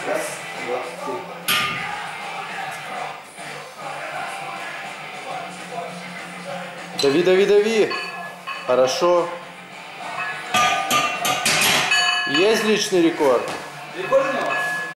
Раз, два, три. Дави, дави, дави. Хорошо. Есть личный рекорд. Рекорд?